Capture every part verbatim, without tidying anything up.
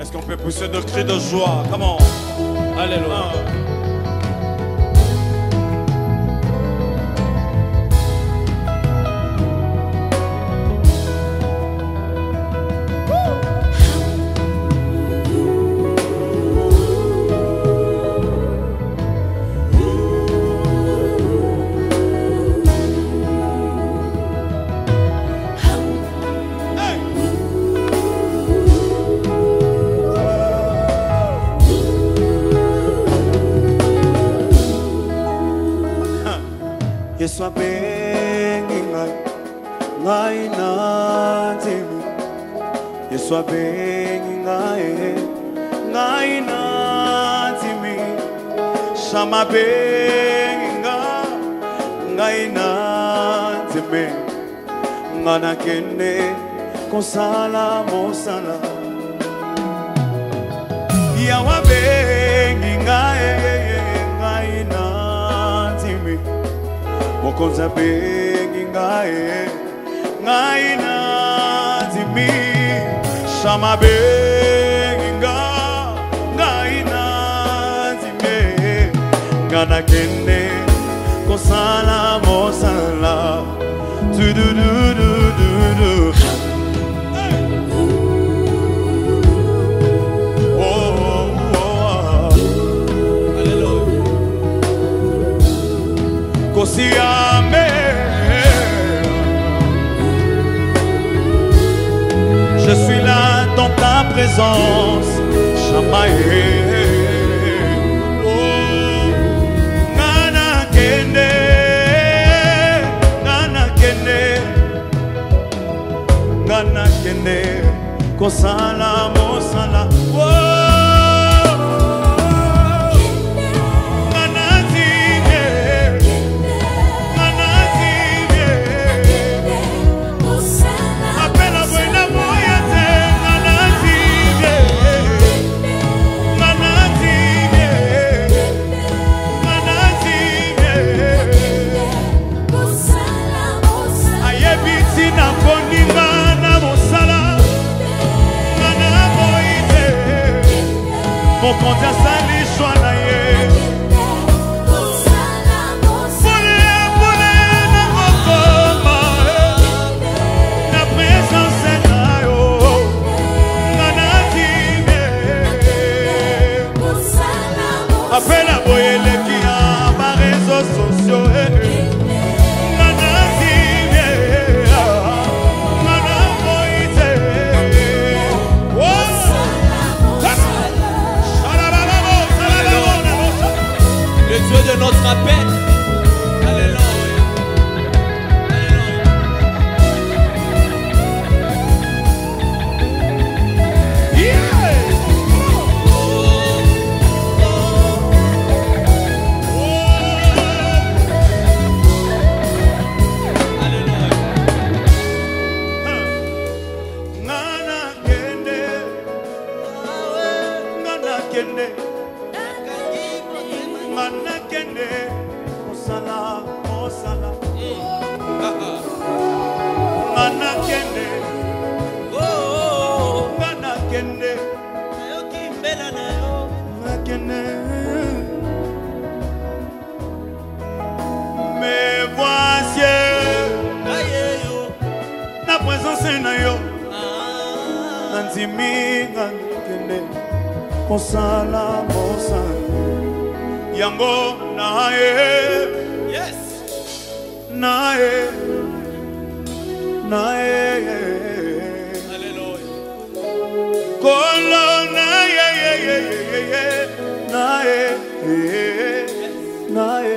Est-ce qu'on peut pousser de cris de joie? Comment? Alléluia. Yeswa bengi ngai ngai nanzimi Yeswa bengi ngai ngai nanzimi Shama bengi ngai ngai nanzimi Ngana kende kosala mosala Yawa bengi ngai ngai nanzimi Mokonza bengi ngai ngai nanzimi Shama bengi ngai ngai nanzimi Ngana kende kosala mosala Tu du du du du du Oh oh oh Alléluia Kosiame Je suis là dans ta présence Shamae Oh Nana kende Nana kende Nana kende Kosala mosala Oh Mon compte a sali choix ye. Appelle à boyer les qui a par réseaux sociaux. Le Dieu de notre appel. Alléluia. Mais voici la présence de yo. Nanzimi ngakende kosala mosala yango nae. Yes. Nae. Nae. Alléluia. Kolo nae. Nae. Nae.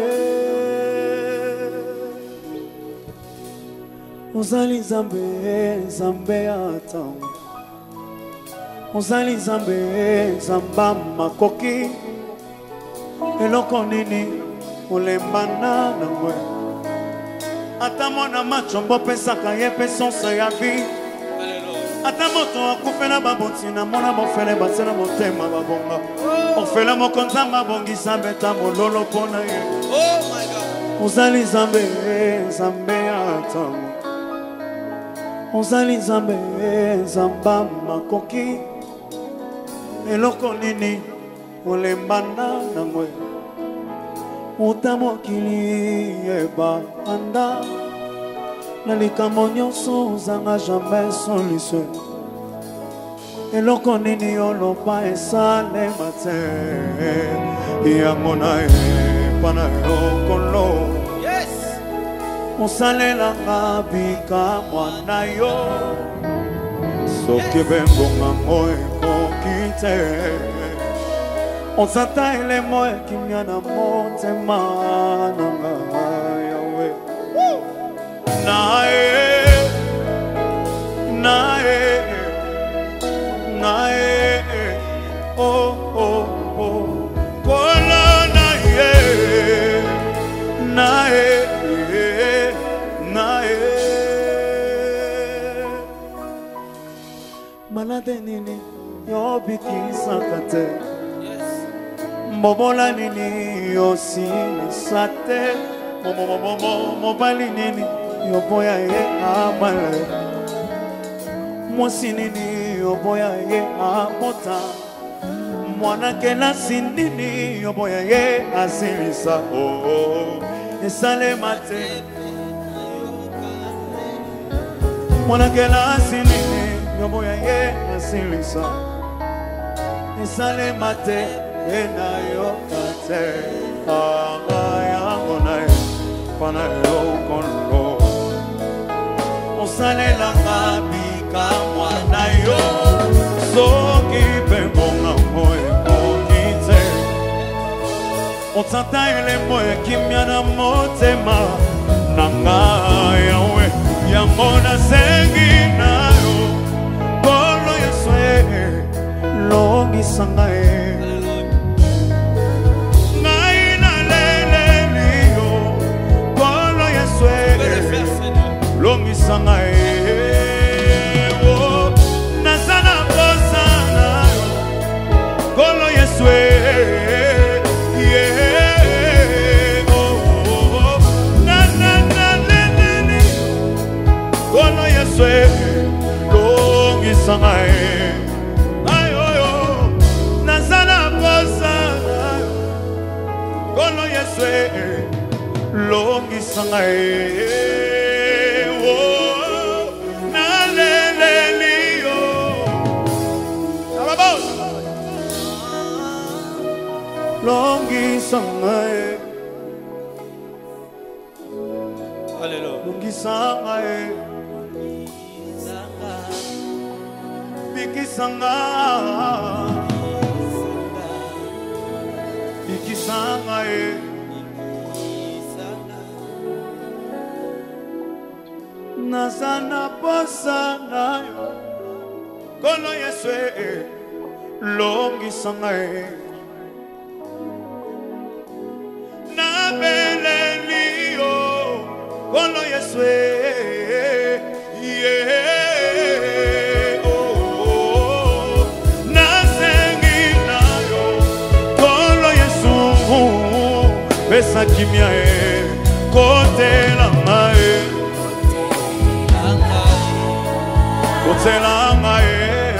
Ozali Nzambe, Nzambe ata. Ozali Nzambe, Nzamba makoki. Eloko nini olembana na mwe. Ata mona machombo pesaka ye pesonso ya vie. Ata moto akufela baboti na mona mofele basela motema babonga. Ofela mokonza mabongisa beta mololo pona ye. Oh my God. Ozali Nzambe, Nzambe ata. Ozali Nzambe, Nzamba makoki. eloko nini olembana nangwe uta mokili ebanda na likambo nyonso ozanga jamais solution eloko nini oloba esalema te yango na epa na yokolo osalelanga bikamwa na yo soki bengonga ngo ekoki te ozata elemo ekimia na motema nanga yawe nae nae nae oh oh oh kola nae nae nae malade nini yobikisaka te mbobola nini yosilisa te mobali nini yoboya ye amale mwasi nini yoboya ye amota mwana kelasi nini yoboya ye asilisa esalema te mwana kelasi nini yoboya ye asilisa esalema te ena yoka te aga yango na ye pana yokolo osalelanga bikamwa na yo soki bengonga mo ekoki te otata elemo ekimia na motema nanga yawe yango nasengi na yo kolo yesu longisanga ye longisanga e oh nazana posana kolo yesu yeah oh na na na na kolo yesu longisanga e ayo yo nazana posana kolo yesu longisanga e longisanga Alléluia. longisanga bikisanga bikisanga nazana posa na yo kolo yesu longisanga Belelio, kolo yesu yeah oh nasengi na yo kolo yesu pesa kimia e kotela mae kotela mae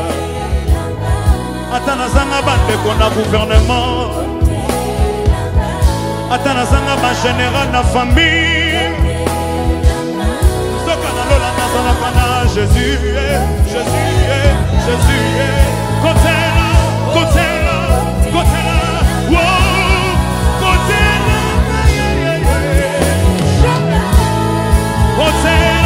atana zanga bandeko na gouvernement Atana zanga ma général na famille Soka na lola na zana kana Jésus Jésus Jésus Kotela Kotela Kotela Wow Kotela Kotela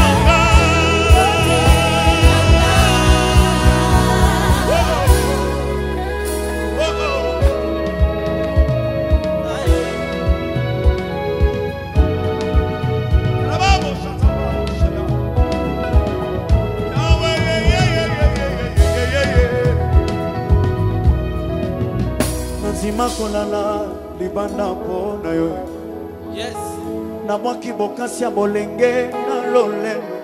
makolala libanda po na yo yes na mwaki bokasi ya bolenge na lolelo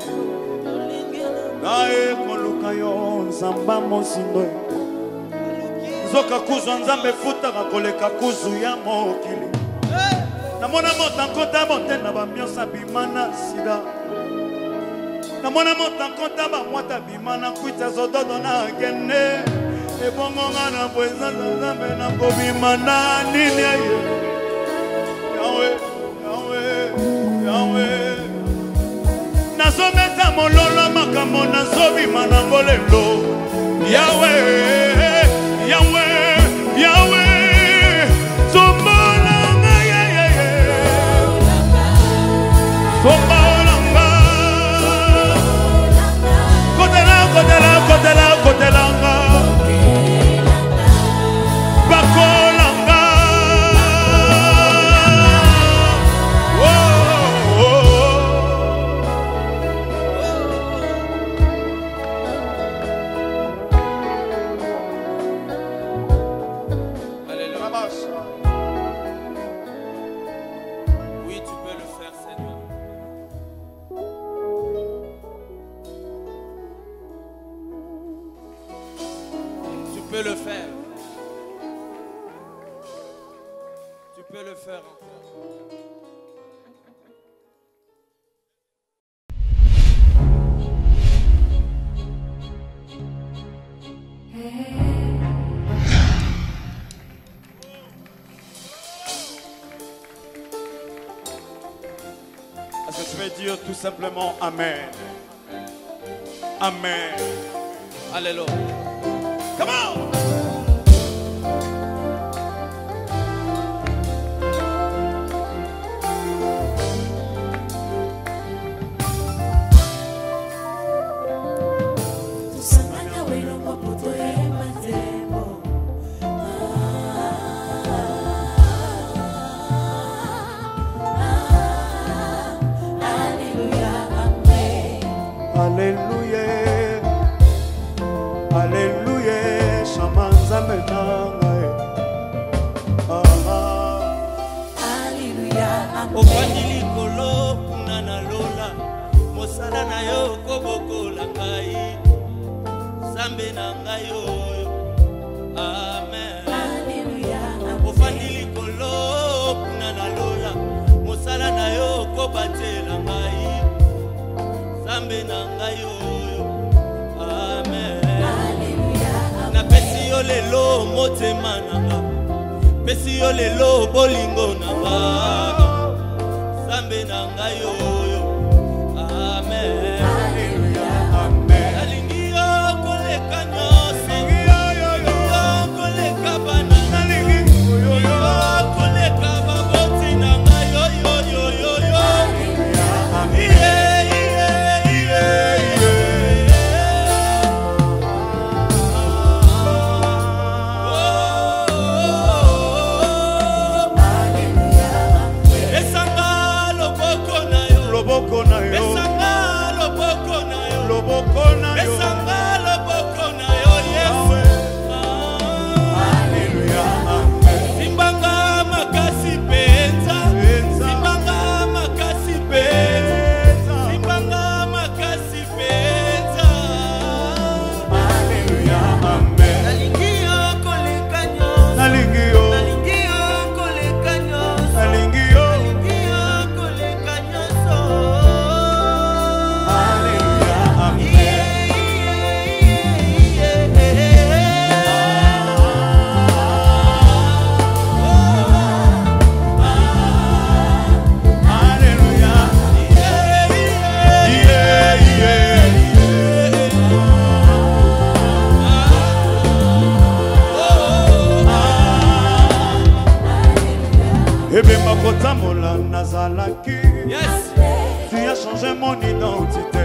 na ekoluka yo nzamba mosindo zoka kuzwa nzambe futaka koleka kuzu ya mokili namona motankota motenda bambiansa bimana sida namona motankota bamwata bimana kwita zododo na gene ebongonga na bweza nzambe na kobima na nini aye Yahweh Yahweh Yahweh nazometa mololo makambo nazobima na ngolelo Yahweh Yahweh Yahweh sombolanga yeye sombolanga kotela kotela kotela kotelanga bakolanga oh, oh, oh. Oui, tu peux le faire, Seigneur. Tu peux le faire. Tu peux le faire encore. Est-ce que tu peux dire tout simplement Amen? Amen. Alléluia. Come on! Alléluia, Alléluia, shamanza menanga. Alléluia. Ofandili kolo kunana lola, mosala na yo koboko langai, sambe nangai yo. Amen. Alléluia. Ofandili kolo kunana lola, mosala na yo kobate langai. Amen. Alléluia. Na pesi yo lelo motema nanga, pesi yo lelo bolingo nanga, sambe nanga yo. Amen. Alléluia. Amen. Alingi yo koleka nyose, yo koleka banana, alingi yo koleka baboti nanga yo yo yo yo yo. Amen. Yes. Tu as changé mon identité.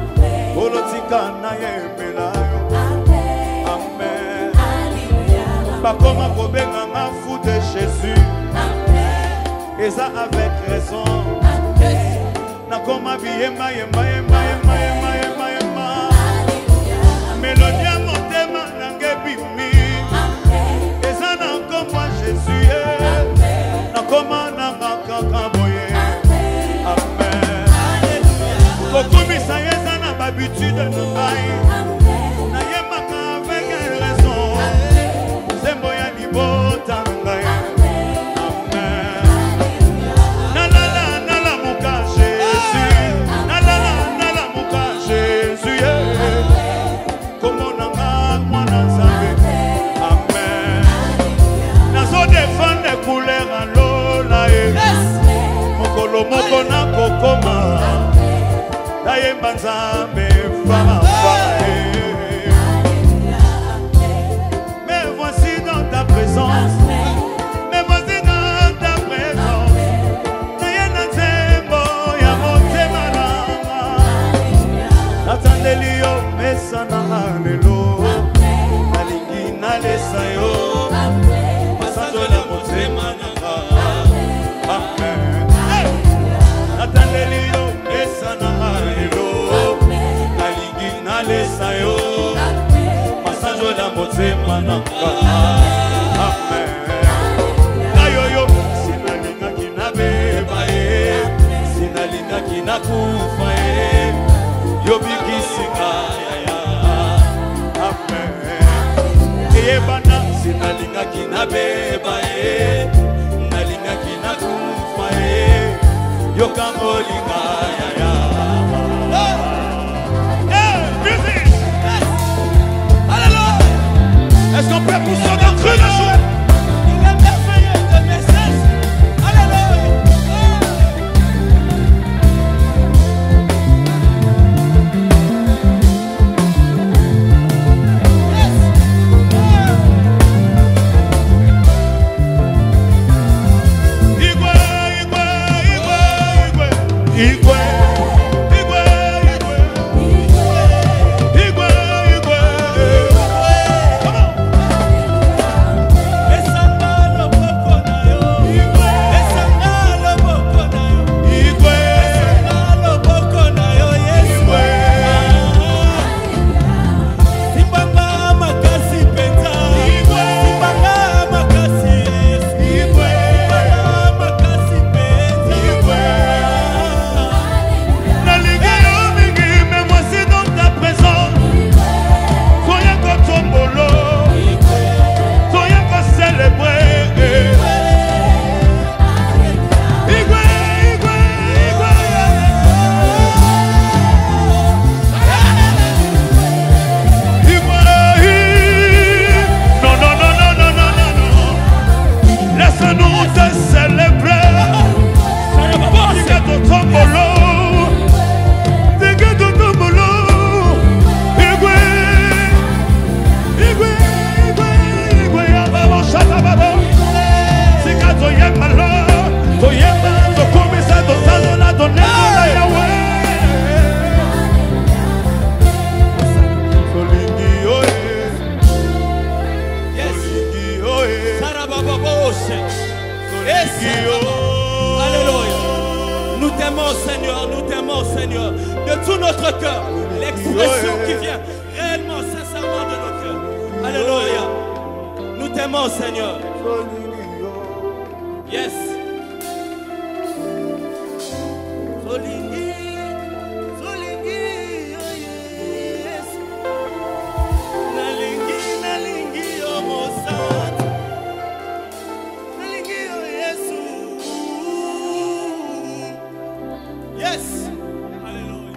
Amen. Pas comme un kobenga nga fou de Jésus. Et ça avec raison. Na comme ma vie yema yema yema yema yema yema yema. Mélodie à mon thème nange bimi. Et ça na comme moi Jésus. Na comme nanga kakaboye. Amen. Kokumi sa yeza na babitude de ngai. Na yema avec raison. Zembo ya libota ngai. Comment on a moi dans sa vie. banzambe farafae. Mais voici dans ta présence, mais voici dans ta présence. Nayena tembo ya motema nanga. Natandeli yo mesa na lelo. Nalingi nalesa yo. Pasazo la motema nanga. Amen. Natandeli yo mesa na lelo. Nalingi nalesa yo. Pasazo la motema nanga. Amen. Nayoyo sinalinga kinabeba e. Sinalinga kinakufa e. Yobikisinga ya ya. Amen. Eyebana sinalinga kinabeba e. Nalinga kinakufa e. Yokambolinga ya ya. Hey, music! Alléluia! Est-ce qu'on peut pousser dans le creux de jouer? Il est merveilleux de mes sens. Alléluia! Igwe, igwe, igwe, igwe, igwe, come on. Esanga loboko na yo, igwe. Esanga loboko na yo, igwe. Esanga loboko na yo, igwe. Simbanga makasi penza, igwe. Simbanga makasi, igwe. Simbanga makasi penza, igwe. Alléluia. Nous t'aimons, Seigneur, nous t'aimons, Seigneur, de tout notre cœur. L'expression qui vient réellement, sincèrement de nos cœurs. Alléluia. Nous t'aimons, Seigneur. Yes. Solingi, solingi, oh yes. Nalingi, nalingi, oh Mozart. Nalingi, oh Yesu. Yes. Hallelujah.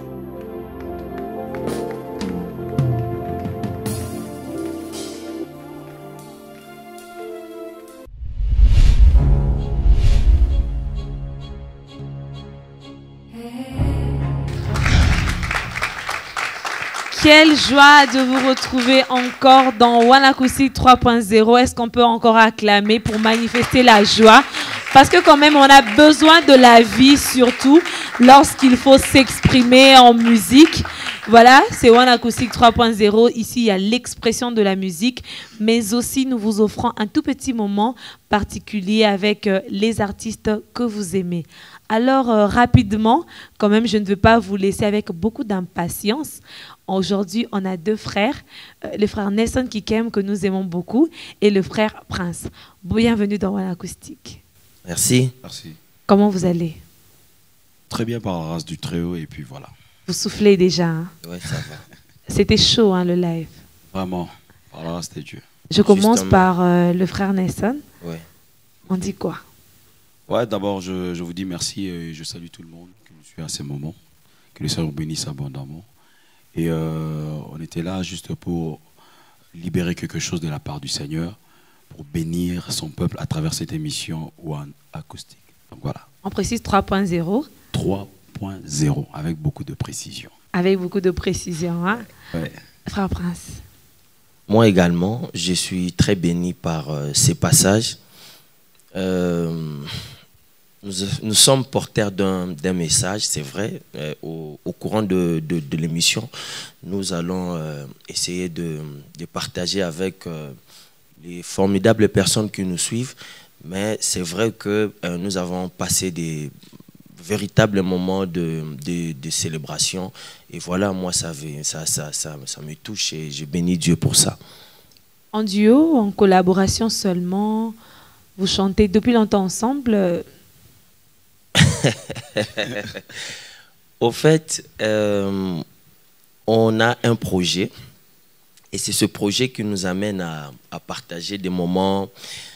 Quelle joie de vous retrouver encore dans One Acoustic trois point zéro. Est-ce qu'on peut encore acclamer pour manifester la joie? Parce que quand même, on a besoin de la vie, surtout lorsqu'il faut s'exprimer en musique. Voilà, c'est One Acoustic trois point zéro. Ici, il y a l'expression de la musique, mais aussi nous vous offrons un tout petit moment particulier avec euh, les artistes que vous aimez. Alors, euh, rapidement, quand même, je ne veux pas vous laisser avec beaucoup d'impatience. Aujourd'hui, on a deux frères, euh, le frère Nelson Kikem, que nous aimons beaucoup, et le frère Prince. Bienvenue dans One Acoustic. Merci. Merci. Comment vous allez? Très bien par la grâce du Très-Haut et puis voilà. Vous soufflez déjà, hein? Ouais, ça va. C'était chaud, hein, le live. Vraiment, par la grâce de Dieu. Je commence Justement. par euh, le frère Nelson. Ouais. On dit quoi? Ouais, d'abord, je, je vous dis merci et je salue tout le monde qui nous suit à ces moments. Que le Seigneur vous bénisse abondamment. Et euh, on était là juste pour libérer quelque chose de la part du Seigneur, pour bénir son peuple à travers cette émission One Acoustic. Donc voilà. On précise trois point zéro. trois point zéro avec beaucoup de précision. avec beaucoup de précision. Hein? Ouais. Frère Prince. Moi également, je suis très béni par euh, ces passages. Euh, nous, nous sommes porteurs d'un message, c'est vrai. Euh, au, au courant de, de, de l'émission, nous allons euh, essayer de, de partager avec euh, les formidables personnes qui nous suivent. Mais c'est vrai que euh, nous avons passé des véritables moments de, de, de célébration. Et voilà, moi, ça, ça, ça, ça, ça me touche et je bénis Dieu pour ça. En duo, en collaboration seulement, vous chantez depuis longtemps ensemble? Au fait, euh, on a un projet et c'est ce projet qui nous amène à, à partager des moments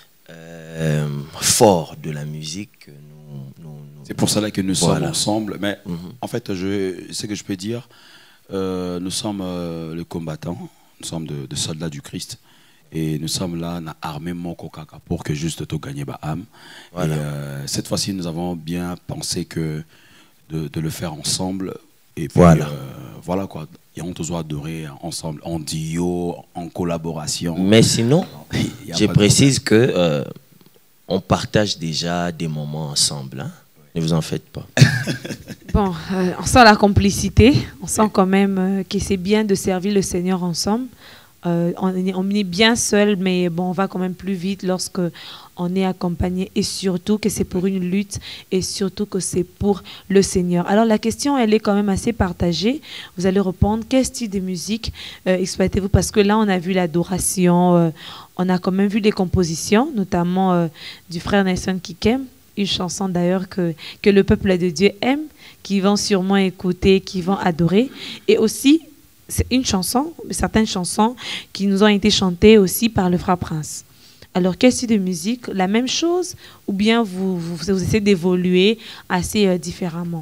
euh, forts de la musique. Nous, nous, nous, c'est pour cela que nous voilà. sommes ensemble. Mais mm-hmm. en fait, je, ce que je peux dire, euh, nous sommes euh, les combattants, nous sommes de, de soldats du Christ. Et nous sommes là, on a armé mon coca pour que juste tout gagner ma âme. Voilà. Et euh, cette fois-ci, nous avons bien pensé que de, de le faire ensemble. Et puis, voilà. Euh, voilà quoi. Et on doit adorer ensemble, en duo, en collaboration. Mais sinon, je précise que euh, on partage déjà des moments ensemble. Hein? Ne vous en faites pas. Bon, euh, on sent la complicité. On sent quand même euh, que c'est bien de servir le Seigneur ensemble. Euh, on, est, on est bien seul, mais bon, on va quand même plus vite lorsque on est accompagné, et surtout que c'est pour une lutte et surtout que c'est pour le Seigneur. Alors la question, elle est quand même assez partagée. Vous allez répondre, quel style de musique euh, exploitez-vous? Parce que là, on a vu l'adoration, euh, on a quand même vu les compositions, notamment euh, du frère Nelson Kikem, une chanson d'ailleurs que, que le peuple de Dieu aime, qui vont sûrement écouter, qui vont adorer, et aussi c'est une chanson, certaines chansons qui nous ont été chantées aussi par le frère Prince. Alors, quel style de musique? La même chose ou bien vous, vous, vous essayez d'évoluer assez euh, différemment?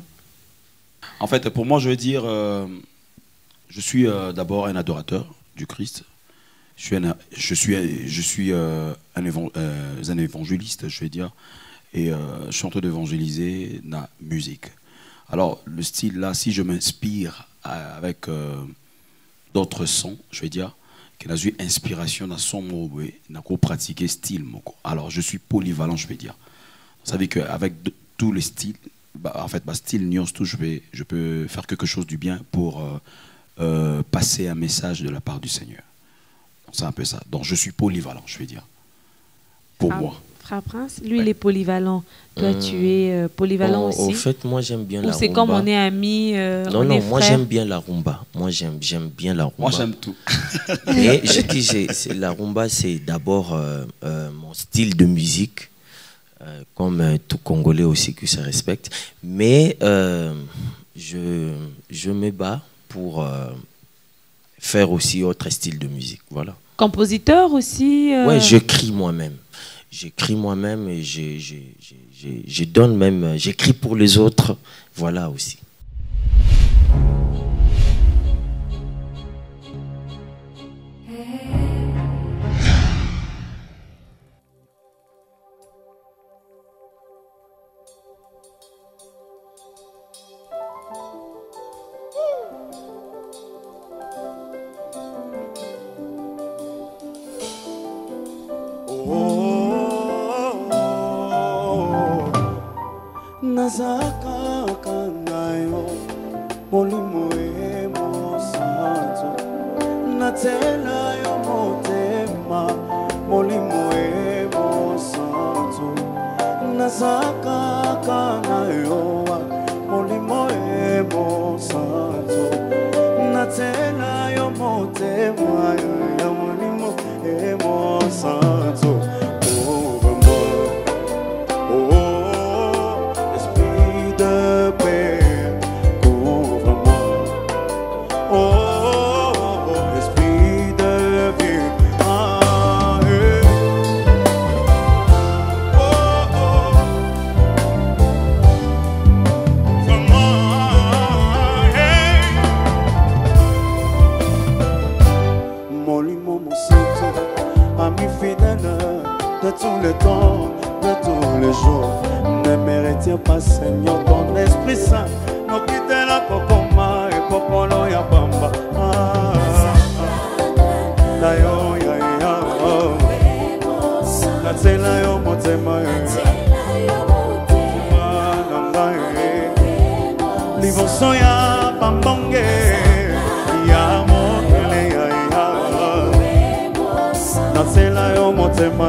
En fait, pour moi, je veux dire, euh, je suis euh, d'abord un adorateur du Christ. Je suis un, je suis, je suis, euh, un, évang, euh, un évangéliste, je vais dire, et euh, je suis en train d'évangéliser la musique. Alors, le style là, si je m'inspire avec... Euh, d'autres sons, je vais dire, qui a eu inspiration dans son mot, n'a pas pratiqué style. Alors, je suis polyvalent, je vais dire. Vous savez qu'avec tous les styles, bah, en fait, bah, style, nuance, tout, je, vais, je peux faire quelque chose du bien pour euh, euh, passer un message de la part du Seigneur. C'est un peu ça. Donc, je suis polyvalent, je vais dire. Pour ah, moi. Frère Prince, lui, ouais. Il est polyvalent. Toi, mmh. tu es euh, polyvalent bon, aussi. Au fait, moi, j'aime bien Ou la rumba. c'est comme on est amis, euh, Non, on non, est moi, frères. j'aime bien la rumba. Moi, j'aime bien la rumba. Moi, j'aime tout. Et je dis, la rumba, c'est d'abord euh, euh, mon style de musique, euh, comme euh, tout Congolais aussi qui se respecte. Mais euh, je, je me bats pour euh, faire aussi autre style de musique. Voilà. Compositeur aussi euh... Ouais, j'écris moi-même. J'écris moi-même et je, je, je, je, je donne même, j'écris pour les autres, voilà aussi. Nazaka kanayo molimo emo santo natela yo motema molimo emo santo Nazaka kanayo molimo emo santo natela yo motema yo molimo emo santo. De tous les temps, de tous les jours, ne me retire pas, Seigneur, ton Esprit Saint. Nous quittons la cocoma et popolo. motema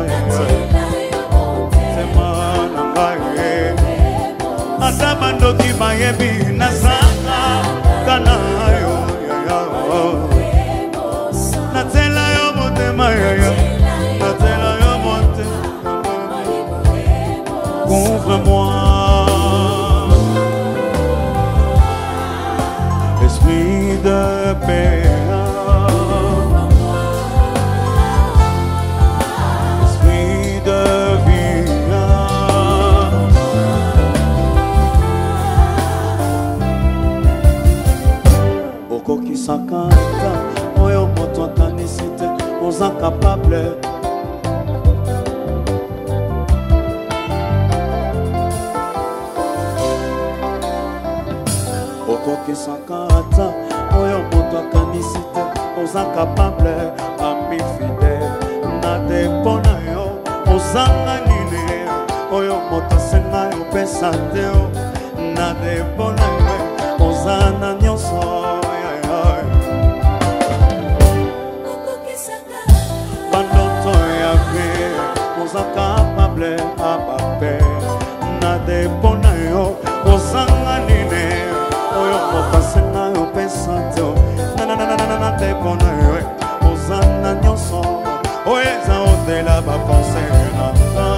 motema na ngai ata bandoki bayebi nazanga kana yo natela yo motema natela yo motema couvre-moi esprit de paix. Sakata, oyo moto akanisite, aux incapables. Okoki sakata, oyo moto akanisite, aux incapables, ami fidèle, na depona yo, aux anganine, oyo moto senga yo pesate yo, na depona yo, aux ananyoso. Capable à paper, na de bonayo, osanganine, oyo mopasena yo pensante, na na na na na na de bonayo, osana nyoso, oeza de la ba penser na na.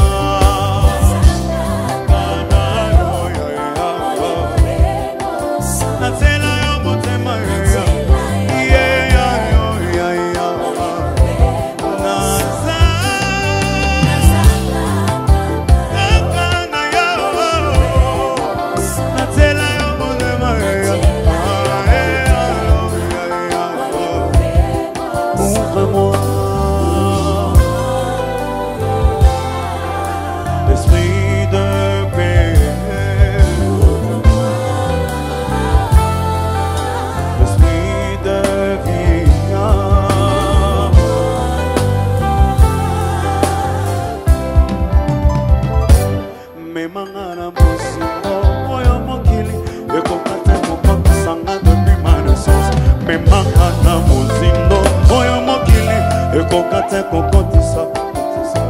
Kokate kokotisa kotisa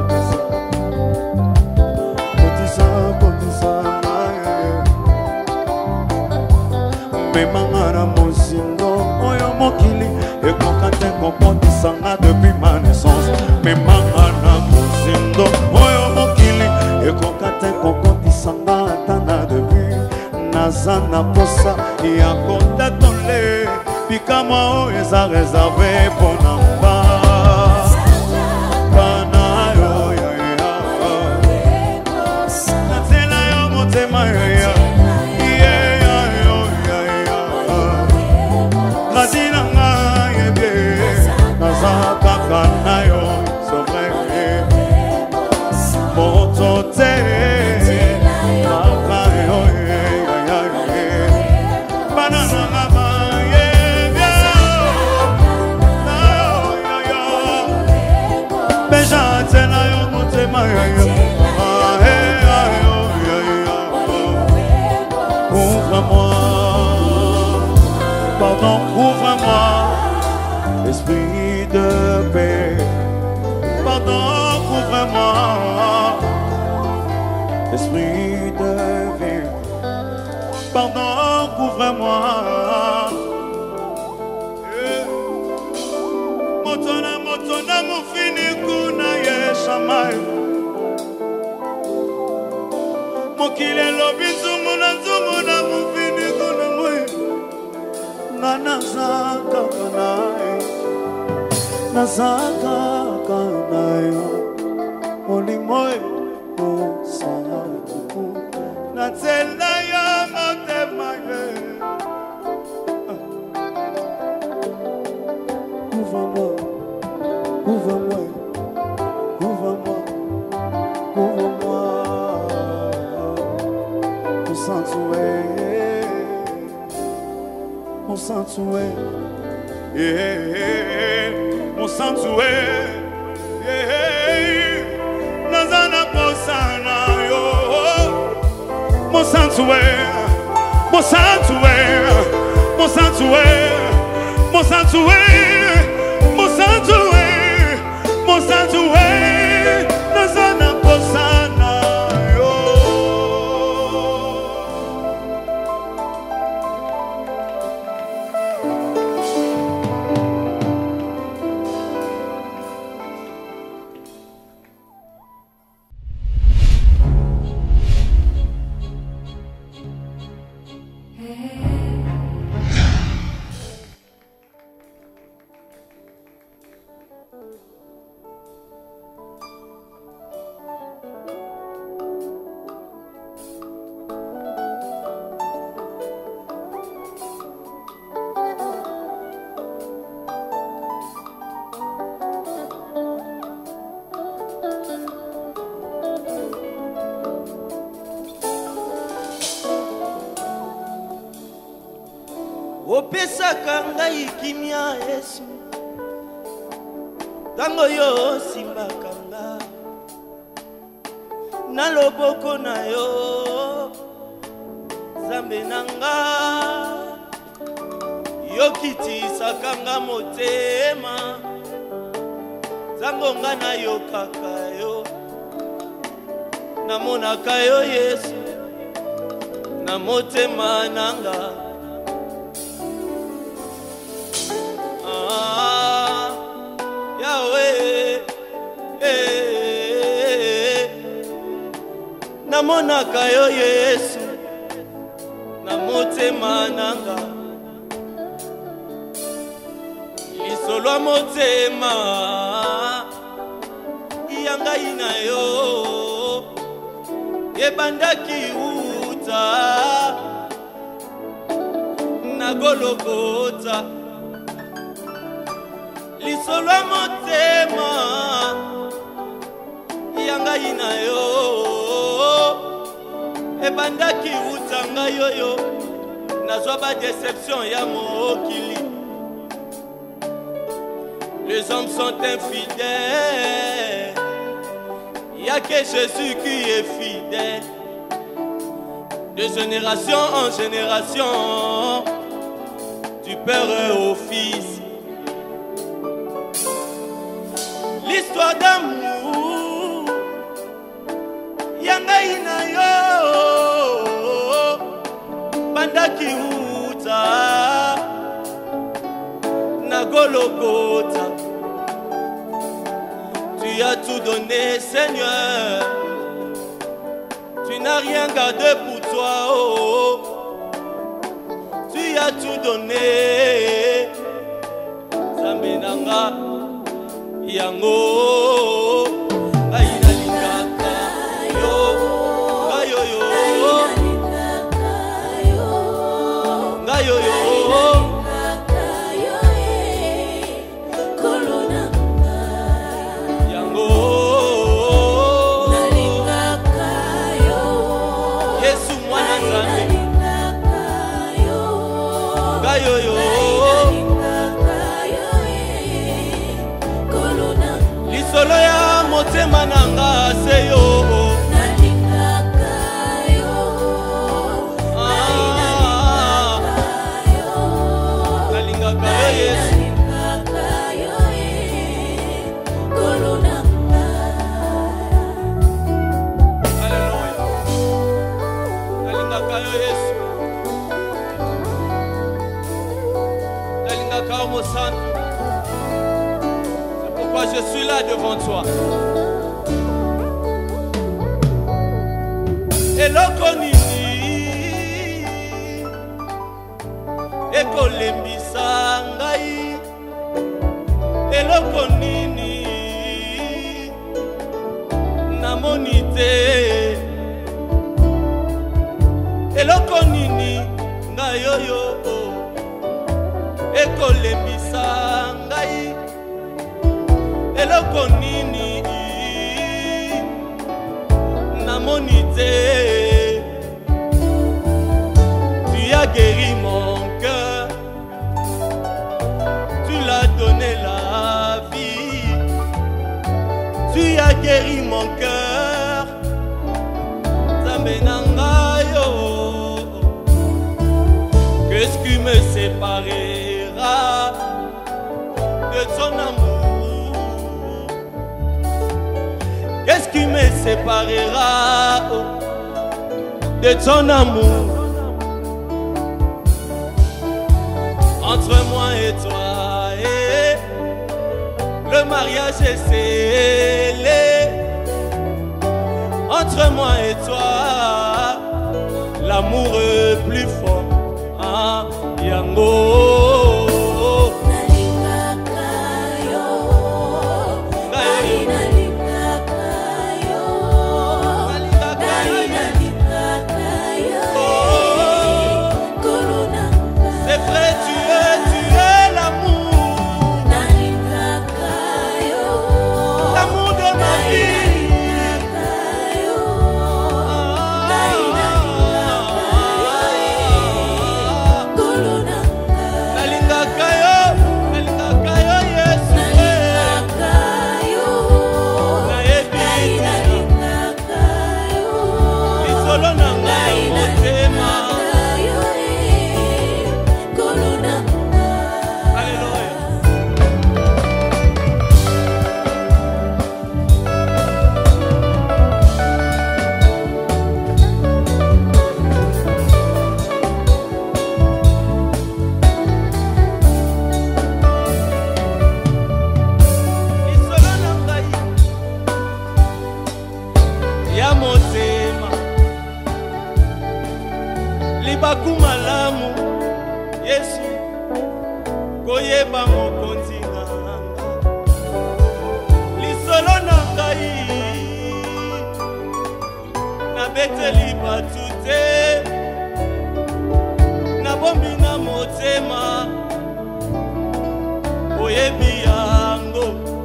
kotisa kotisa memangara mozindo oyo mokili ekokate kokotisa nga depuis ma naissance memangara mozindo oyo mokili ekokate kokotisa nga atana depuis nazana posa ya kontatole pikama oyo eza réservé pona mba. Couvre-moi, pardon, couvre-moi, esprit de paix. Pardon, couvre-moi, esprit de vie. Pardon, couvre-moi. Motona, motona, mon fini kuna ye shamay. Mokile lobi nzungu na nzungu na mufini kuna mwe na nazaka kanae nazaka kanae olimoe osatuku na tela ya motema ye ouvre-moi ouvre-moi ouvre-moi ouvre-moi mon sanctuaire, yeah, mon sanctuaire, yeah, Nazana Posana, yo, mon sanctuaire, mon sanctuaire, mon sanctuaire, mon sanctuaire, mon sanctuaire, mon sanctuaire. opesaka ngai kimia Yesu tango yo simbaka nga na loboko na yo Zambe nanga yo kitisaka nga motema tango nga na yo kaka yo namonaka yo Yesu na motema nanga ah Yahweh eh namonaka yo Yesu na motema nanga lisolo motema yanga ina yo ebandaki uta na Golgotha lisolo motema yanga ina yo ebandaki uta nga yoyo nazwa ba déception ya mokili. Les hommes sont infidèles, il n'y a que Jésus qui est fidèle. De génération en génération, du père au fils. L'histoire d'amour, yanga ina yo, bandaki uta, na Golgotha. Tu as tout donné, Seigneur. Tu n'as rien gardé pour toi, oh. Tu as tout donné. Zamenanga, yango, aïna lingaka, yo, ayo yo, ayo yo. Lisolo ya motema nanga se yo nalingaka yo nalingaka yo Yesu nalingaka yo kolona Alléluia nalingaka yo Yesu nalingaka yo Mosantu. Je suis là devant toi. Eloko nini ekolembisa ngai, eloko nini namoni te, eloko nini ngai oyo ekolembisa ngai, eloko nini namoni te. Tu as guéri mon cœur, tu l'as donné la vie. Tu as guéri mon cœur, Zambe nanga yo. Qu'est-ce qui me séparera de ton amour? Qu'est-ce qui me séparera de ton amour? Entre moi et toi, et le mariage est scellé. Entre moi et toi, l'amour est plus fort. Ah, yango. nabeteli batu te nabombi na motema oyebi yango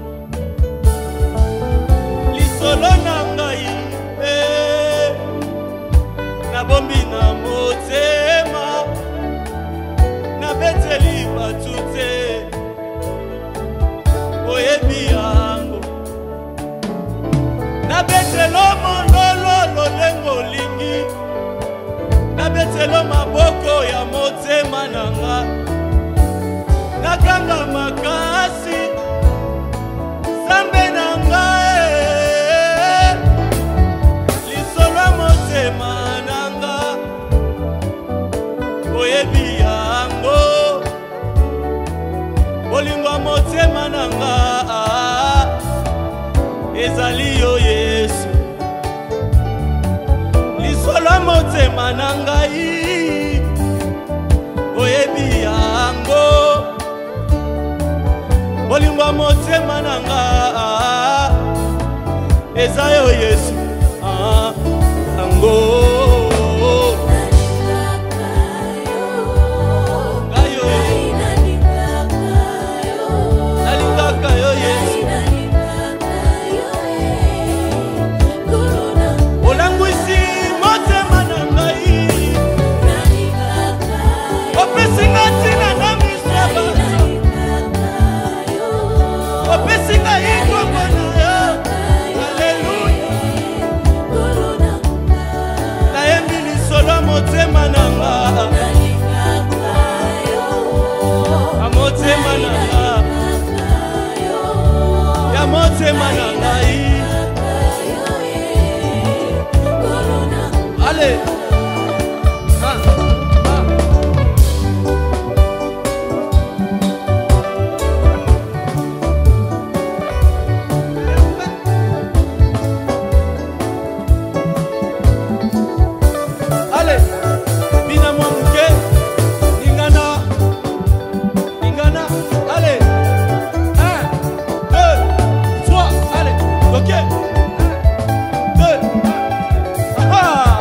lisolo na ngai eh, nabombi na motema nabeteli batu te oyebi yango nabetelo mondolo lolengo lingi nabetelo maboko ya motema nanga nakanga makasi zambe nanga eh, lisolo motema nanga oyebi yango bolingo motema nanga ezali yo Yesu lisolo motema na ngai oyebi yango bolingo motema na nga eza yo Yesu ah, yango nalingaka yo Yesu olangwisi motema na ngai opesinga ntina na miso ya bato opesinga ikoko na yo aleluya nayembi lisolo motema na nga amotema na nga ya motema na ngai allez ah, ah. Allez bina mwamuke ningana ningana allez un deux trois allez ok un deux ah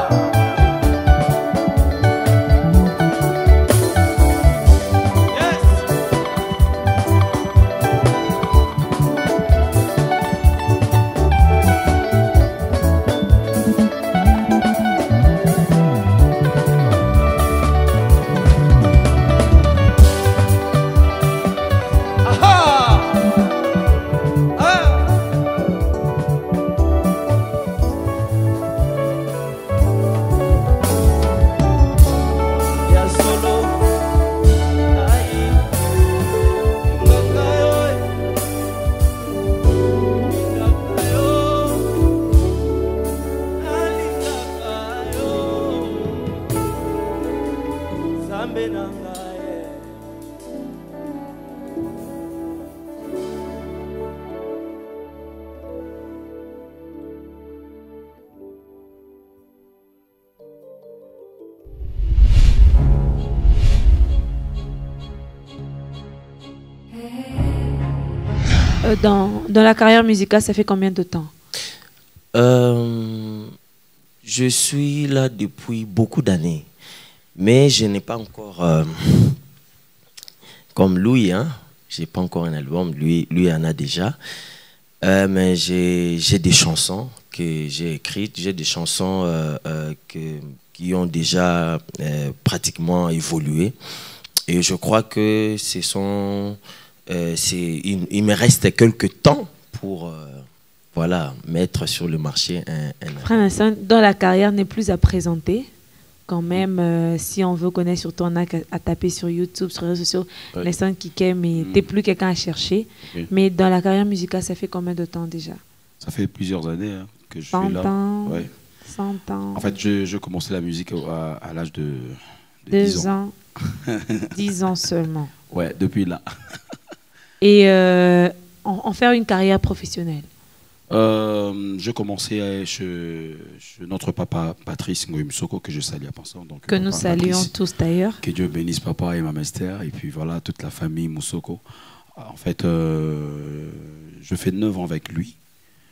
yes aha ah ya solo ai nganga yo nganga yo alingaka yo zambe nanga ye Euh, dans, dans la carrière musicale, ça fait combien de temps? Euh, je suis là depuis beaucoup d'années, mais je n'ai pas encore, euh, comme Louis, hein, je n'ai pas encore un album, lui, lui en a déjà, euh, mais j'ai j'ai des chansons que j'ai écrites, j'ai des chansons euh, euh, que, qui ont déjà euh, pratiquement évolué, et je crois que ce sont, euh, il, il me reste quelques temps pour... Euh, voilà, mettre sur le marché un, un... Frère Vincent, dans la carrière n'est plus à présenter. Quand même, euh, si on veut connaître, surtout on a à taper sur YouTube, sur les réseaux sociaux, Ouais. les sons qui aiment, mais Mm. t'es plus quelqu'un à chercher. Oui. Mais dans la carrière musicale, ça fait combien de temps déjà? Ça fait plusieurs années hein, que je suis cent là. ans, Ouais. cent ans, En fait, je, je commençais la musique à, à l'âge de, de deux dix ans. ans, dix ans seulement. Ouais, depuis là. Et euh, en, en faire une carrière professionnelle. Euh, je commençais chez, chez notre papa Patrice Ngoïmsoko, que je salue à passant. Donc, Que nous papa saluons Patrice, tous d'ailleurs. que Dieu bénisse papa et ma Esther, et puis voilà, toute la famille Moussoko. En fait, euh, je fais neuf ans avec lui.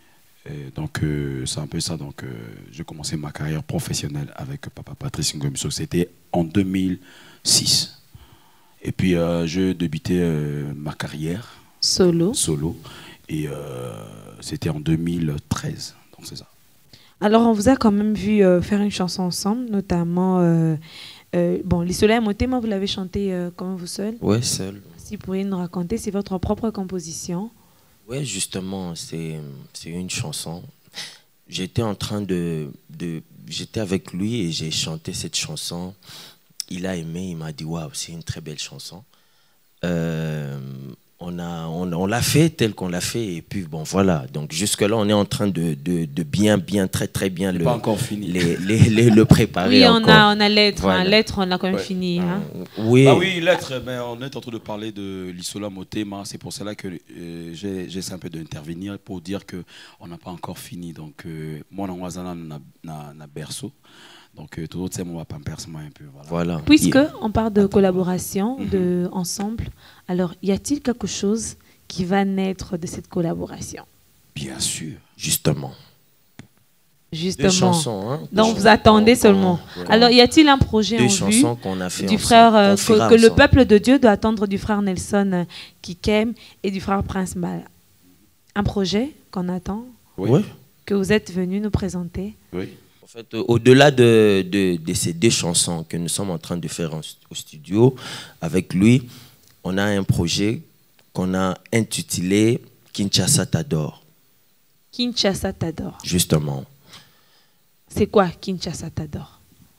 Et donc, euh, c'est un peu ça. Donc, euh, j'ai commencé ma carrière professionnelle avec Papa Patrice Ngomiso. C'était en deux mille six. Et puis, euh, j'ai débuté euh, ma carrière Solo. solo. Et euh, c'était en deux mille treize. Donc, c'est ça. Alors, on vous a quand même vu euh, faire une chanson ensemble, notamment. Euh, euh, bon, Les Soleils à Motema, vous l'avez chanté euh, comment vous seul? Ouais, seul. Si vous pourriez nous raconter, c'est votre propre composition. Ouais, justement, c'est c'est une chanson. J'étais en train de, de j'étais avec lui et j'ai chanté cette chanson. Il a aimé, il m'a dit waouh, c'est une très belle chanson. Euh, on a on, on l'a fait tel qu'on l'a fait et puis bon voilà. Donc jusque là, on est en train de, de, de bien bien très très bien le pas encore fini. Les, les, les, le préparer. Oui, on encore. a on a l'être, Voilà. hein, l'être, on l'a quand même Ouais. fini. Hein. Oui. Ah oui, l'être, mais on est en train de parler de l'Isola Motema. C'est pour cela que euh, j'ai- j'essaie un peu d'intervenir pour dire qu'on n'a pas encore fini. Donc, euh, moi, dans Wazana, na berceau. Donc, euh, tout le monde, on va pas me percer un peu. Voilà. Voilà. Puisque Il- on parle de collaboration, de ensemble, alors y a-t-il quelque chose qui va naître de cette collaboration? Bien sûr. Justement. Justement. Deux chansons. Hein, deux Donc chansons vous attendez qu'on- seulement. qu'on- Alors y a-t-il un projet deux en vue chansons qu'on a fait du ensemble, frère euh, qu'on fera que, que le ensemble. peuple de Dieu doit attendre du frère Nelson euh, Kikem et du frère Prince Bala? Un projet qu'on attend, Oui. Ouais. que vous êtes venu nous présenter. Oui. En fait, euh, au-delà de, de, de ces deux chansons que nous sommes en train de faire en- au studio, avec lui, on a un projet qu'on a intitulé Kinshasa t'adore, Kinshasa t'adore. justement. C'est quoi Kinshasa t'adore?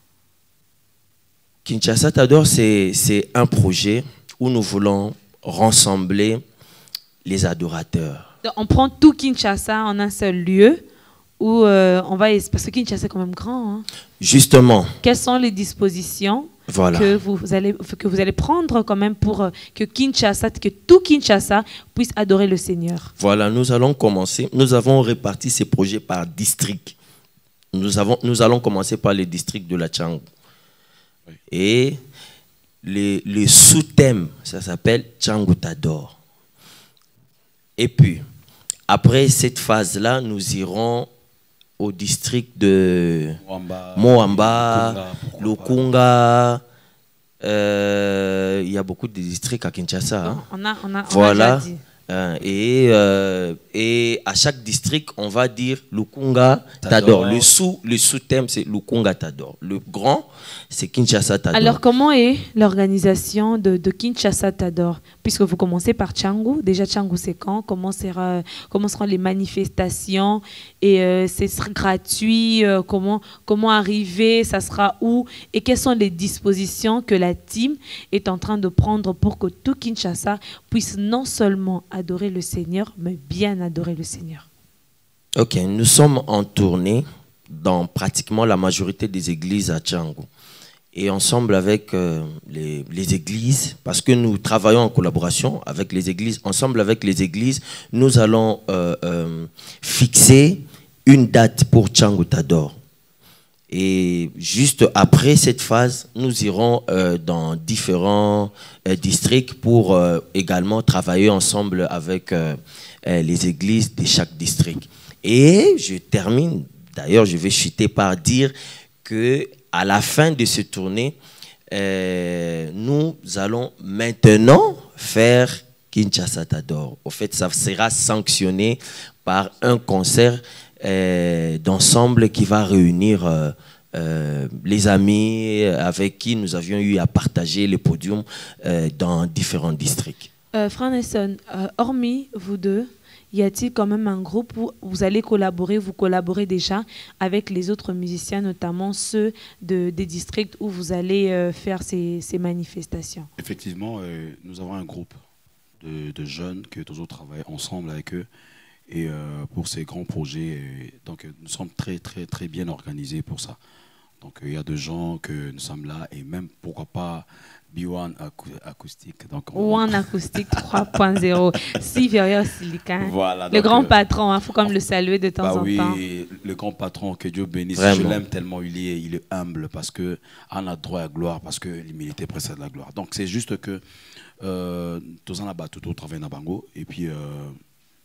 Kinshasa t'adore, c'est c'est un projet où nous voulons rassembler les adorateurs. Donc, on prend tout Kinshasa en un seul lieu où euh, on va parce que Kinshasa est quand même grand. Hein. Justement, Quelles sont les dispositions voilà. que vous, vous allez que vous allez prendre quand même pour euh, que Kinshasa, que tout Kinshasa puisse adorer le Seigneur? Voilà, nous allons commencer. Nous avons réparti ces projets par district. Nous, avons, nous allons commencer par le district de la Tchangou. Oui. Et les, les sous-thèmes, ça s'appelle Tchangou t'adore. Et puis, après cette phase-là, nous irons au district de Moamba, Moamba, pourquoi pas. Lukunga. Euh, Il y a beaucoup de districts à Kinshasa. Hein. On a, on a, on Voilà. a déjà dit. Euh, et, euh, et à chaque district, on va dire Lukunga T'adore. t'adore. Le sous, le sous-thème, c'est Lukunga t'adore. Le grand, c'est Kinshasa t'adore. Alors, comment est l'organisation de, de Kinshasa t'adore? Puisque vous commencez par Tchangou. Déjà, Tchangou, c'est quand? Comment, sera, comment seront les manifestations? Et euh, c'est sera gratuit? euh, comment, comment arriver? Ça sera où? Et quelles sont les dispositions que la team est en train de prendre pour que tout Kinshasa puisse non seulement adorer le Seigneur, mais bien adorer le Seigneur? Ok, nous sommes en tournée dans pratiquement la majorité des églises à Tchangou. Et ensemble avec euh, les, les églises, parce que nous travaillons en collaboration avec les églises, ensemble avec les églises, nous allons euh, euh, fixer une date pour Tchangou t'adore. Et juste après cette phase, nous irons euh, dans différents euh, districts pour euh, également travailler ensemble avec euh, euh, les églises de chaque district. Et je termine, d'ailleurs je vais chuter par dire que à la fin de cette tournée, euh, nous allons maintenant faire Kinshasa t'adore. Au fait, ça sera sanctionné par un concert euh, d'ensemble qui va réunir euh, euh, les amis avec qui nous avions eu à partager le podium euh, dans différents districts. Euh, Frère Nelson, euh, hormis vous deux, y a-t-il quand même un groupe où vous allez collaborer, vous collaborez déjà avec les autres musiciens, notamment ceux de, des districts où vous allez euh, faire ces, ces manifestations? Effectivement, euh, nous avons un groupe de, de jeunes que toujours travaillent ensemble avec eux. Et euh, pour ces grands projets, euh, donc, euh, nous sommes très, très, très bien organisés pour ça. Donc, il euh, y a des gens que nous sommes là et même, pourquoi pas, B un acou acoustique. Donc, on... One Acoustique trois point zéro. Sylvia Silican. Voilà, Le donc, grand euh, patron, il faut comme le saluer de temps bah en oui, temps. le grand patron, que Dieu bénisse. Vraiment. Je l'aime tellement, il est, il est humble parce qu'on a droit à la gloire, parce que l'humilité précède la gloire. Donc, c'est juste que euh, tous en a battu, tout travail dans Bango. Et puis, euh,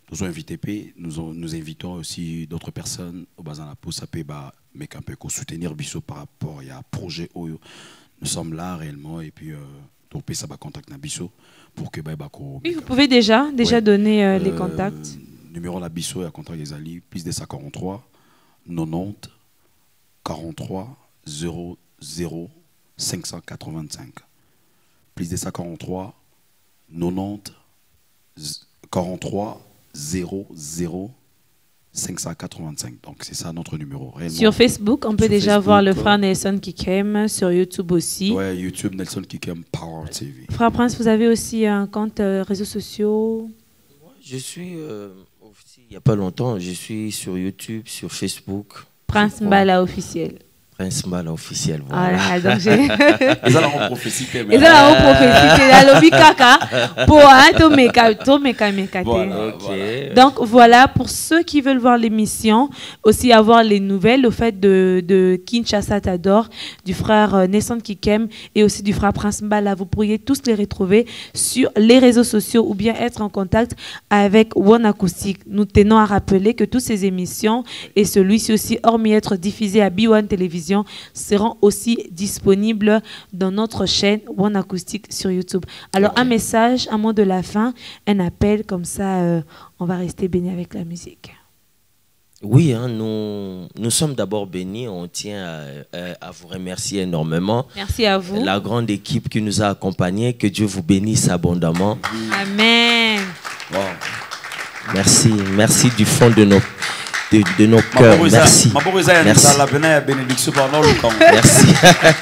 nous invité P, nous nous invitons aussi d'autres personnes au bazar la pause, ça peut bah mais un peu soutenir Bissot par rapport à projet Oyo. Nous sommes là réellement et puis euh, donc ça va contacter Bissot pour que bah bah oui, vous pouvez déjà déjà ouais. donner euh, les euh, contacts. Numéro la Bissot et à contact des alliés plus de quarante-trois quatre-vingt-dix quarante-trois zéro zéro cinq cent quatre-vingt-cinq plus de quarante-trois quatre-vingt-dix quarante-trois zéro zéro cinq cent quatre-vingt-cinq. Donc c'est ça notre numéro. Réellement. Sur Facebook, on peut sur déjà Facebook, voir le frère Nelson Kikem, sur YouTube aussi. Ouais, YouTube Nelson Kikem Power T V. Frère Prince, vous avez aussi un compte euh, réseaux sociaux? Je suis euh, il n'y a pas longtemps, je suis sur YouTube, sur Facebook. Prince Mbala officiel. Prince Mbala officiel. Voilà. Ah, donc j'ai. Ils ont la prophétie. Ils ont la prophétie. C'est la lobby caca. Pour un tomeka, tomeka, meka. Donc voilà, pour ceux qui veulent voir l'émission, aussi avoir les nouvelles au fait de, de Kinshasa Tador, du frère Nelson Kikem et aussi du frère Prince Mbala. Vous pourriez tous les retrouver sur les réseaux sociaux ou bien être en contact avec One Acoustic. Nous tenons à rappeler que toutes ces émissions et celui-ci aussi, hormis être diffusé à B un Télévision, seront aussi disponibles dans notre chaîne One Acoustic sur YouTube. Alors okay. Un message, un mot de la fin, un appel, comme ça euh, on va rester bénis avec la musique. Oui, hein, nous, nous sommes d'abord bénis, on tient à, à vous remercier énormément. Merci à vous. La grande équipe qui nous a accompagnés, que Dieu vous bénisse abondamment. Amen. Wow. Merci, merci du fond de nos De, de nos cœurs. Merci. Merci. Merci.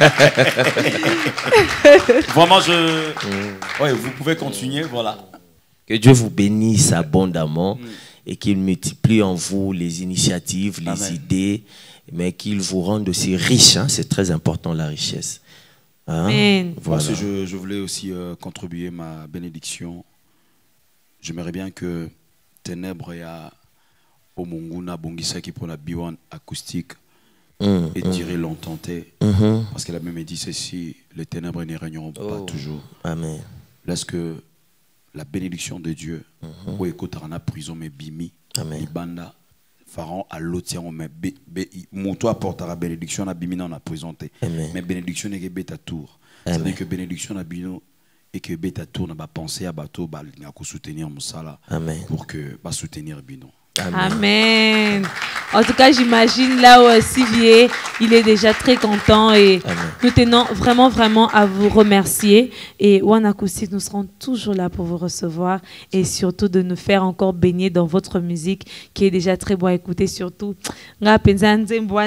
Vraiment, je... Mm. Ouais, vous pouvez continuer, voilà. Que Dieu vous bénisse abondamment mm. et qu'il multiplie en vous les initiatives, les Amen. Idées, mais qu'il vous rende aussi riche. Hein? C'est très important, la richesse. Hein? Amen. Voilà. Moi, je, je voulais aussi euh, contribuer ma bénédiction. J'aimerais bien que Ténèbres et à au Monguna Bongisa qui pour la B un acoustique mm, et tirer mm. longtemps mm-hmm. parce qu'elle a même dit ceci, les ténèbres ne régneront oh. pas toujours. Amen. Laisse que la bénédiction de Dieu ou écoute en prison mais bimi ibanda Pharaon à l'autre mais mon toi apportera bénédiction à bimi on a présenté mais bénédiction n'est que bêta tour. Ça veut dire que bénédiction à bino et que bêta tour n'a pas pensé à bateau bah n'a qu'à soutenir mon sala pour que bah soutenir bino. Amen. Amen. En tout cas, j'imagine là où Sivier, il est déjà très content et Amen. Nous tenons vraiment, vraiment à vous remercier. Et One Acoustic, nous serons toujours là pour vous recevoir et surtout de nous faire encore baigner dans votre musique qui est déjà très bon à écouter. Surtout, vraiment.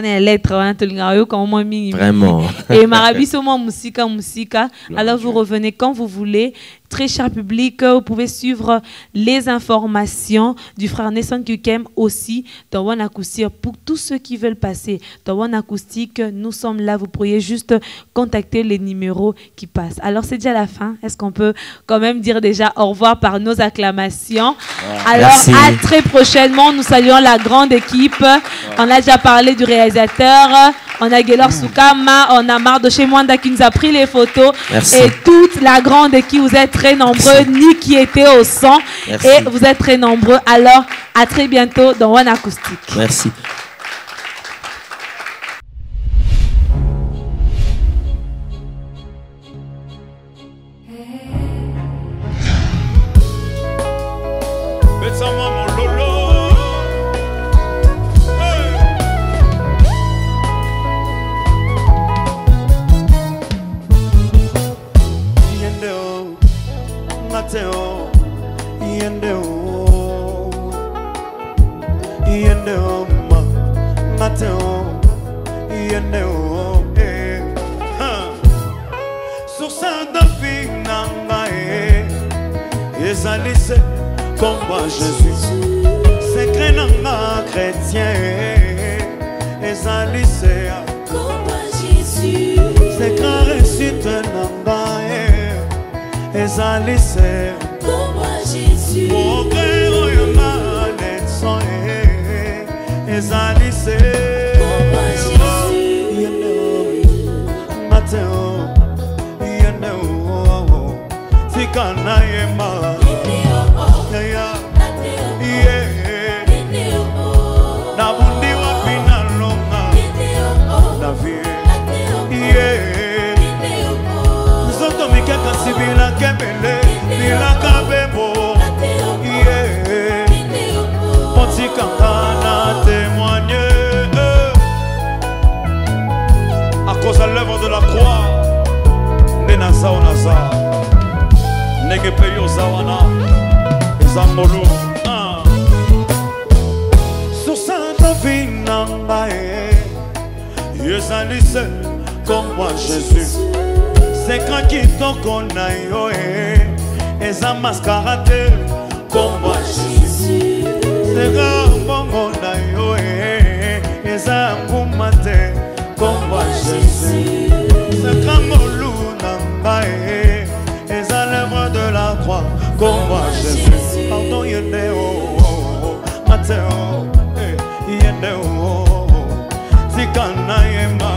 Et Marabi, seulement musica, musica. Alors, vous revenez quand vous voulez. Très cher public, vous pouvez suivre les informations du frère Nelson Kikem aussi dans One Acoustic. Pour tous ceux qui veulent passer dans One Acoustic, nous sommes là. Vous pourriez juste contacter les numéros qui passent. Alors, c'est déjà la fin. Est-ce qu'on peut quand même dire déjà au revoir par nos acclamations? Ouais. Alors, merci. À très prochainement. Nous saluons la grande équipe. Ouais. On a déjà parlé du réalisateur. On a Gaylor mmh. Soukama, on a Mardoché Mwanda qui nous a pris les photos. Merci. Et toute la grande équipe, vous êtes très nombreux, ni qui était au son. Merci. Et vous êtes très nombreux. Alors, à très bientôt dans One Acoustic. Merci. Combat Jésus, c'est crénanga chrétien, les alissés. Combat Jésus, c'est quand récite nanga, les alissés. Combat Jésus, mon frère, il y a les sons, les alissés. Combat Jésus, il y a matin, il y a si kana yema. Yeah. mpe yo oza wana eza ngolu susanta vina ngai ezali se comme moi Jésus c'est quand kitoko na yo eza mascarade comme moi Jésus c'est quand bongo na yo eza ngumate comme moi Jésus c'est quand ngolu na ngai eza l'œuvre de la croix comme moi Jésus pardon yende oh Mateo yende oh zikana yema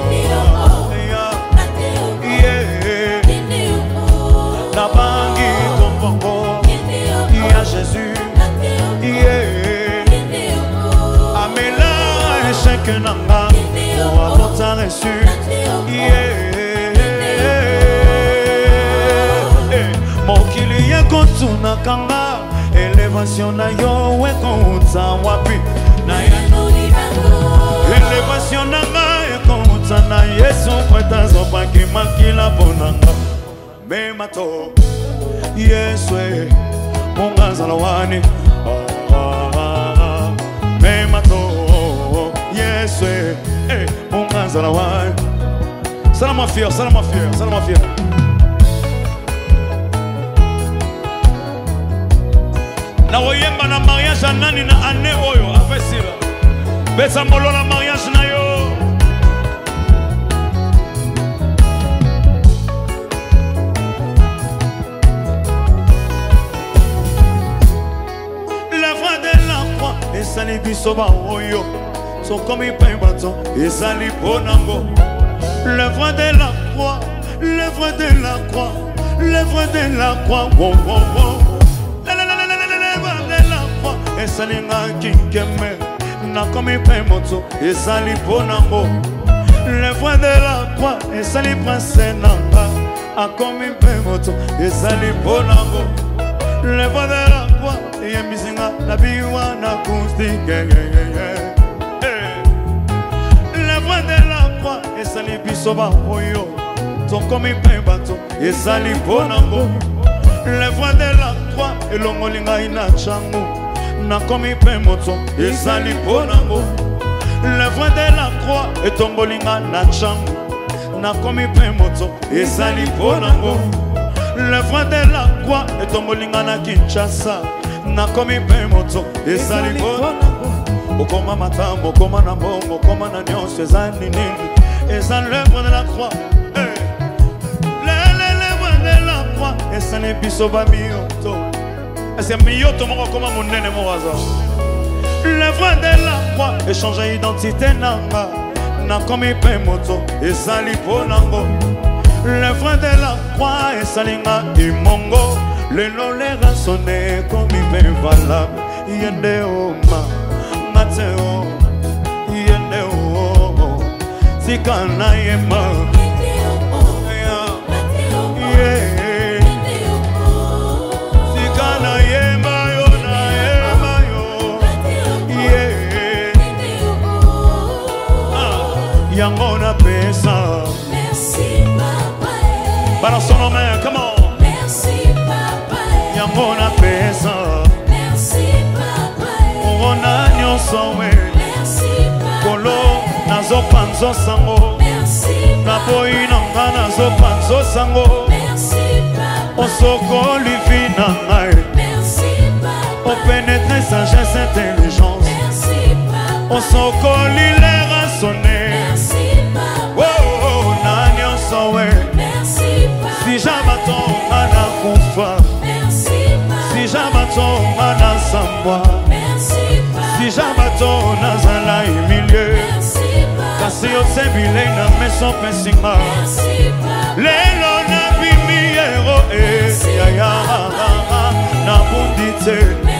yeah la bangi tombongo ya Jésus yeah amela échec nanga on va t'en reçu yeah mokili ye kotuna kanga élévation na yo we konta wapi na ya élévation na nga e konta na Yesu kweta zopaki makila bonanga me mato Yesu e monga zalawani me mato Yesu e monga zalawani salama fier salama fier salama fier na oyemba na mariage anani na ane oyo afesila besa molo na mariage na yo l'œuvre de la croix esali biso ba oyo so komi pe bato esali bonango l'œuvre de la croix l'œuvre de la croix l'œuvre de la croix wow wow wow esalinga kinkeme na komi pe moto esali bonango l'œuvre de la croix esali prince nanga akomi pe moto esali bonango l'œuvre de la croix yemisinga na biwa na kustike l'œuvre de la croix esali biso ba oyo tokomi pe bato esali bonango l'œuvre de la croix elongolinga ina changu na komi pe moto ezali bonango l'œuvre de la croix etombolinga na changu na komi pe moto ezali bonango l'œuvre de la croix etombolinga na Kinshasa na komi pe moto ezali bonango okoma matambo okoma na mbongo okoma na nyonso ezali nini ezali l'œuvre de la croix l'œuvre de la croix esali biso bamioto c'est mieux tout le monde comme mon nene mon hasard. L'œuvre de la croix échanger identité nanga na komi pe moto esali bonango l'œuvre de la croix esalinga imongo lelo le raisonné komi pe valable yende oma mateo yende o sikana yema yeah Yangona pesa. Merci papa. Balance son main, come on. Merci papa. Yangona pesa. Merci papa. Corona nyonso we. Merci papa. Kolo nazo panzo sango. Merci papa. Naboyi nanga nazo panzo sango. Merci papa. Osoko livina ngai. Merci papa. On pénètre sagesse intelligence. Merci papa. Osoko lile rasonné. Si j'abatonga na kufa, si j'abatonga na sambwa, si j'abatonga zala milieu, kasi otebile na meso pesinga, lelo na bimi ero e ya ya na bundite.